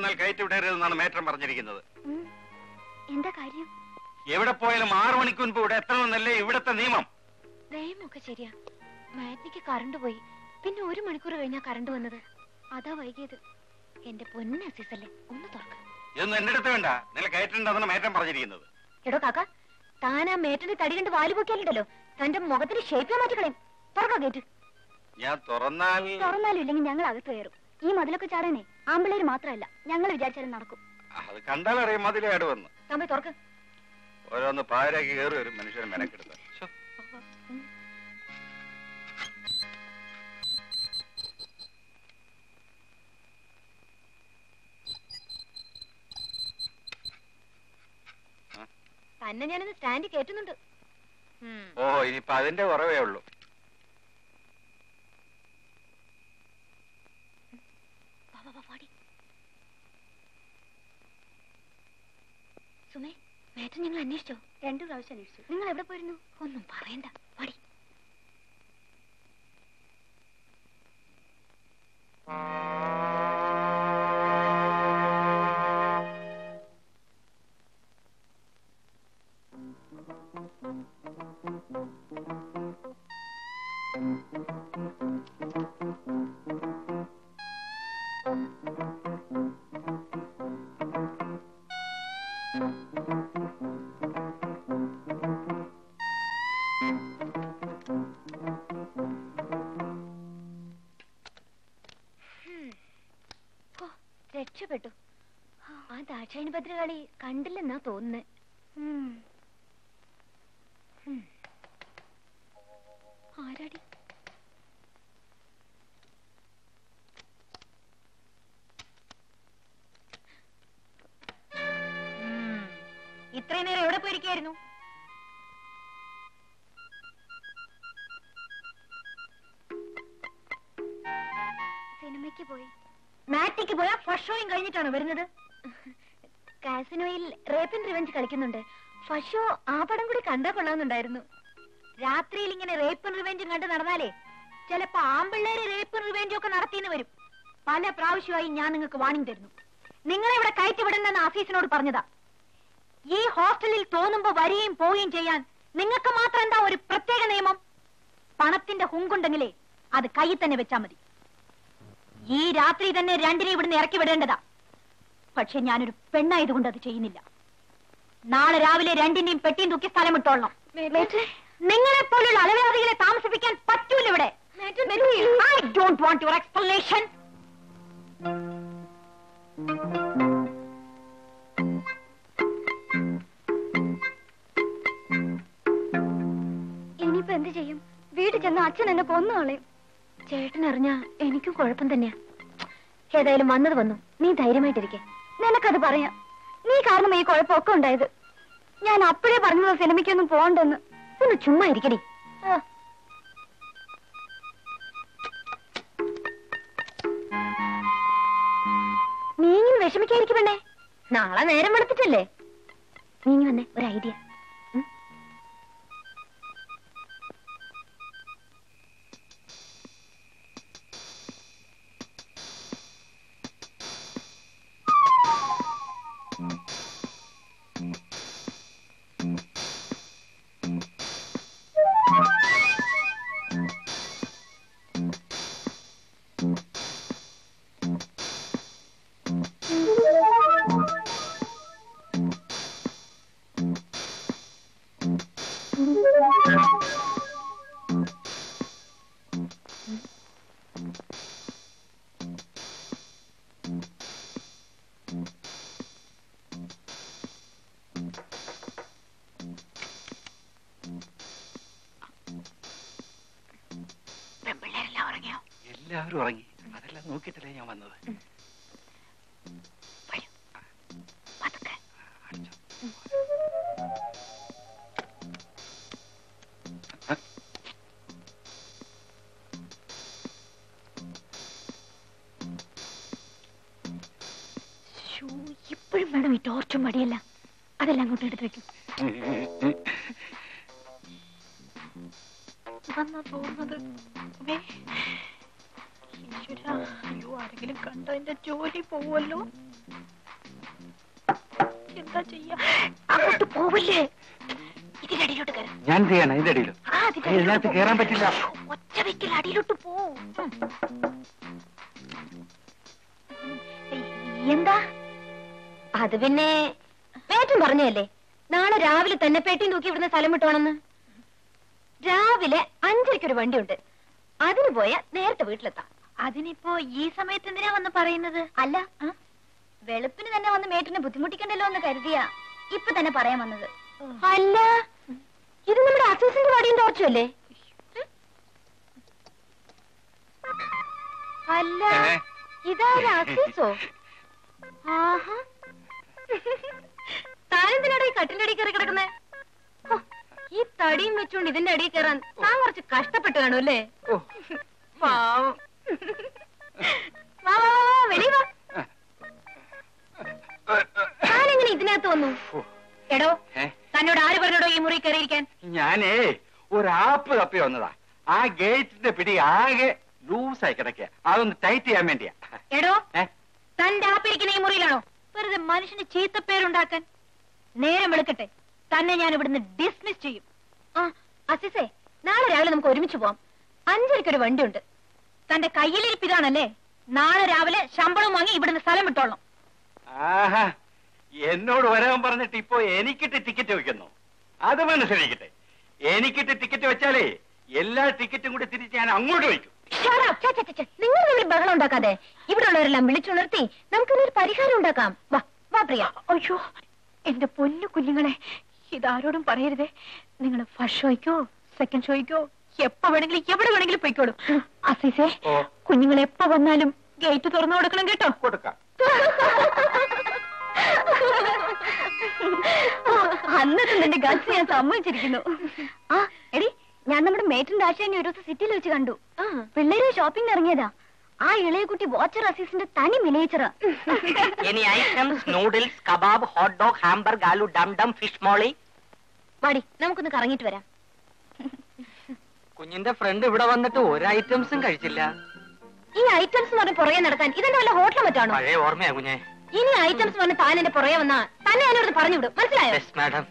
വന്നാൽ കയറ്റി വിടരുതെന്നാണ് മേറ്റർ പറഞ്ഞിരിക്കുന്നത്. എന്താ കാര്യം? എവിടെ പോയാലും 6 മണിക്ക് മുൻപ് ഇവിടെ എത്തണമെന്നല്ലേ ഇവിടത്തെ നിയമം. നിയമമൊക്കെ ശരിയാ. മാറ്റിക്ക് കറണ്ട് പോയി, പിന്നെ 1 മണിക്കൂർ കഴിഞ്ഞാ കറണ്ട് വന്നത്. അതാ വൈകിയത്. എന്റെ പൊന്നെ അസീസല്ലേ, ഒന്ന് തുറക്ക. ഇതൊന്നും എന്റെ അടുത്ത് വേണ്ട. നിങ്ങൾ കയറ്റുണ്ടെന്നാണ് മേറ്റൻ പറഞ്ഞിരിക്കുന്നത്. എടോ കാക്ക, താൻ ആ മേറ്റന്റെ തടി കണ്ട് വാല് പൊക്കിയാലുണ്ടല്ലോ, തന്റെ മുഖത്തിന് ഷേപ്പ് മാറ്റിക്കളയും. തുറക്കോ ഗേറ്റ്. ഞാൻ തുറന്നാലും ഇല്ലെങ്കിൽ ഞങ്ങൾ അകത്ത് കയറും. ഈ മതിലൊക്കെ ചാടാനേ ആമ്പിള്ളേര് മാത്രമല്ല, ഞങ്ങൾ വിചാരിച്ചാലും നടക്കും. അത് കണ്ടാലറിയാം മതിലേട് വന്ന്. തമ്പി തുറക്ക്. ഓരോന്ന് പാരാക്കി കയറി വരും മനുഷ്യൻ മെനക്കെടുത്ത. തന്നെ ഞാനിന്ന് സ്റ്റാൻഡിൽ കയറ്റുന്നുണ്ട്. ഓ, ഇനിയിപ്പൊ അതിന്റെ കുറവേ ഉള്ളൂ. സുമേ, മേറ്റൻ ഞങ്ങൾ അന്വേഷിച്ചോ? 2 പ്രാവശ്യം അന്വേഷിച്ചു. നിങ്ങൾ എവിടെ പോയിരുന്നു? ഒന്നും പറയണ്ട, പടി. രക്ഷപ്പെട്ടു. ആ ദാക്ഷായണി ഭദ്രകാളി കണ്ടില്ലെന്നാ തോന്നുന്നേ. ആരാടി? ഇത്രയും നേരം എവിടെ പോയിരിക്കായിരുന്നു? സിനിമയ്ക്ക് പോയി. മാറ്റിക്ക് പോയാ ഫസ്റ്റ് ഷോയും കഴിഞ്ഞിട്ടാണ് വരുന്നത്. കാസിനോയിൽ റേപ്പ് ആൻഡ് റിവെഞ്ച് കളിക്കുന്നുണ്ട്. ഫസ്റ്റ് ഷോ ആ പടം കൂടി കണ്ടാ കൊള്ളാവുന്നുണ്ടായിരുന്നു. രാത്രിയിൽ ഇങ്ങനെ റേപ്പ് ആൻഡ് റിവെഞ്ചും കണ്ട് നടന്നാലേ ചിലപ്പോ ആമ്പിള്ളേര് റേപ്പ് ആൻഡ് റിവെഞ്ചും ഒക്കെ നടത്തിയെന്ന് വരും. പല പ്രാവശ്യമായി ഞാൻ നിങ്ങൾക്ക് വാണിംഗ് തരുന്നു. നിങ്ങളെ ഇവിടെ കയറ്റി വിടണമെന്ന് ആഫീസിനോട് പറഞ്ഞതാ. ഈ ഹോസ്റ്റലിൽ തോന്നുമ്പോ വരികയും പോവുകയും ചെയ്യാൻ നിങ്ങൾക്ക് മാത്രം എന്താ ഒരു പ്രത്യേക നിയമം? പണത്തിന്റെ ഹുങ്കുണ്ടെങ്കിലേ അത് കയ്യിൽ തന്നെ വെച്ചാ മതി. ഈ രാത്രി തന്നെ 2 ഇവിടുന്ന് ഇറക്കി വിടേണ്ടതാ. പക്ഷെ ഞാനൊരു പെണ്ണായതുകൊണ്ട് അത് ചെയ്യുന്നില്ല. നാളെ രാവിലെ 2 പെട്ടിയും തൂക്കി സ്ഥലം വിട്ടോളണം. നിങ്ങളെ പോലുള്ള അലവലാദികളെ താമസിപ്പിക്കാൻ പറ്റൂല ഇവിടെ. I don't want your explanation. ഇനിയിപ്പോ എന്ത് ചെയ്യും? വീട്ടിൽ ചെന്ന് അച്ഛൻ എന്നെ കൊന്നുകളയും. ചേട്ടൻ അറിഞ്ഞാ എനിക്കും കുഴപ്പം തന്നെയാ. ഏതായാലും വന്നത് വന്നു. നീ ധൈര്യമായിട്ടിരിക്കെ. നിനക്കത് പറയാം. നീ കാരണം ഈ കുഴപ്പമൊക്കെ ഉണ്ടായത്. ഞാൻ അപ്പോഴേ പറഞ്ഞത് സിനിമയ്ക്കൊന്നും പോകണ്ടെന്ന്. ഒന്ന് ചുമ്മാ ഇരിക്കടി. നീ ഇങ്ങനെ വിഷമിക്കാതിരിക്കും വേണ്ടേ? നാളെ നേരം വെളുത്തിട്ടല്ലേ. നീ വന്നേ, ഒരു ഐഡിയ. എല്ലാവരും ഉറങ്ങി. അതെല്ലാം നോക്കിയിട്ടല്ലേ ഞാൻ വന്നത്. ഇപ്പോഴും വേണം ഈ ടോർച്ചും മടിയല്ല. അതെല്ലാം അങ്ങോട്ട് എടുത്ത് വെക്കും. തോന്നുന്നത് ആരെങ്കിലും കണ്ട എന്റെ ജോലി പോവല്ലോ. എന്താ ചെയ്യാ? അങ്ങോട്ട് പോവില്ലേ? ഇതിന്റെ അടിയിലോട്ട് കയറാം. ഞാൻ ചെയ്യണം ഇതിന്റെ അടിയിലോ? ഇതിനകത്ത് കയറാൻ പറ്റില്ല. ഒറ്റ വെക്കൽ അടിയിലോട്ട് പോ. എന്താ? അത് പിന്നെ പേറ്റും പറഞ്ഞല്ലേ, നാളെ രാവിലെ തന്നെ പേട്ടിയും തൂക്കി ഇവിടുന്ന് സ്ഥലം വിട്ടോണെന്ന്. രാവിലെ 5:30 വണ്ടിയുണ്ട്, അതിന് പോയാ നേരത്തെ വീട്ടിലെത്താം. അതിനിപ്പോ ഈ സമയത്ത് എന്തിനാ വന്ന് പറയുന്നത്? അല്ല, വെളുപ്പിന് തന്നെ വന്ന് മേട്ടിനെ ബുദ്ധിമുട്ടിക്കണ്ടല്ലോ എന്ന് കരുതിയാ ഇപ്പൊ തന്നെ പറയാൻ വന്നത്. അല്ല, ഇത് നമ്മുടെ അസൂസിന്റെ വടിയും തോർച്ചല്ലേ? അല്ല, ഇതാര അസീസോ? ആഹാ, താനെന്തിനാടെ ഈ കട്ടിന്റെ അടിയിൽ കയറി കിടക്കുന്നേ? ഈ തടിയും വെച്ചോണ്ട് ഇതിന്റെ അടിയിൽ കയറാൻ താൻ കുറച്ച് കഷ്ടപ്പെട്ടു കാണും അല്ലേ? പാവം. വാ വാ വാ, വെളിയിൽ വാ. താനെങ്ങനെ ഇതിനകത്ത് വന്നു? എടോ, തന്നോട് ആര് പറഞ്ഞോടോ ഈ മുറി കയറിയിരിക്കാൻ? ഞാനേ ഒരു ആപ്പ് തപ്പി വന്നതാ. ആ ഗേറ്റിന്റെ പിടി ആകെ ലൂസായി കിടക്കുക, അതൊന്ന് ടൈറ്റ് ചെയ്യാൻ വേണ്ടിയാ. എടോ, തന്റെ ആപ്പിരിക്കുന്ന ഈ മുറിയിലാണോ വെറുതെ മനുഷ്യന് ചീത്തപ്പേരുണ്ടാക്കാൻ? നേരം വെളുക്കട്ടെ, തന്നെ ഞാൻ ഇവിടുന്ന് ഡിസ്മിസ് ചെയ്യും. ആ അസിസേ, നാളെ രാവിലെ നമുക്ക് ഒരുമിച്ച് പോവാം. 5:30 വണ്ടിയുണ്ട്. തന്റെ കയ്യിലിരിപ്പിതാണല്ലേ? നാളെ രാവിലെ ശമ്പളം വാങ്ങി ഇവിടുന്ന് സ്ഥലം വിട്ടോളണം. ആഹാ, എന്നോട് വരാൻ പറഞ്ഞിട്ട് ഇപ്പൊ എനിക്കിട്ട് ടിക്കറ്റ് വെക്കുന്നു. അത് മനസ്സിലാക്കട്ടെ. എനിക്കിട്ട് ടിക്കറ്റ് വെച്ചാലേ എല്ലാ ടിക്കറ്റും കൂടി തിരിച്ച് ഞാൻ അങ്ങോട്ട് വയ്ക്കും. നിങ്ങൾ തമ്മിൽ ബഹളം ഉണ്ടാക്കാതെ ഇവിടെ ഉള്ളവരെല്ലാം വിളിച്ചുണർത്തി നമുക്കിതൊരു പരിഹാരം ഉണ്ടാക്കാം. വാ വാ പ്രിയ. അയ്യോ എന്റെ പൊന്നു കുഞ്ഞുങ്ങളെ, ഇതാരോടും പറയരുതേ. നിങ്ങൾ ഫസ്റ്റ് ഷോയ്ക്കോ സെക്കൻഡ് ഷോയ്ക്കോ എപ്പോ വേണമെങ്കിലും എവിടെ വേണമെങ്കിലും പോയിക്കോളൂ. അസീസേ, കുഞ്ഞുങ്ങൾ എപ്പോ വന്നാലും ഗേറ്റ് തുറന്നു കൊടുക്കണം കേട്ടോ. കൊടുക്കാം. അന്നത്തെ നിന്റെ ഗസ് ഞാൻ സമ്മതിച്ചിരിക്കുന്നു. ആ എടി, ഞാൻ നമ്മുടെ മേറ്റിന്റെ ആശാനെ ഒരു ദിവസം സിറ്റിയിൽ വെച്ച് കണ്ടു. പിള്ളേര് ഷോപ്പിംഗ് ഇറങ്ങിയതാ. ആ ഇളയ കുട്ടി വാച്ചർ അസീസിന്റെ തനി മിനിയേച്ചറാ. Any items, noodles, kebab, hot dog, hamburger, aloo dum dum, fish molly. വാടി, നമുക്കൊന്ന് കറങ്ങിട്ട് വരാം. കുഞ്ഞിന്റെ ഫ്രണ്ട് ഇവിടെ വന്നിട്ട് ഒരു ഐറ്റംസും കഴിച്ചില്ല. ഈ ഐറ്റംസ് പറഞ്ഞ് പുറകെ നടക്കാൻ ഇതെന്റെ വല്ല ഹോട്ടൽ മറ്റാണോ? പഴയ ഓർമ്മയാ കുഞ്ഞെ. ഇനി ഐറ്റംസ് പറഞ്ഞ് താൻ എന്റെ പുറകെ വന്നാ തന്നെ ഞാനോട് പറഞ്ഞു വിടും, മനസ്സിലായോ? Yes madam.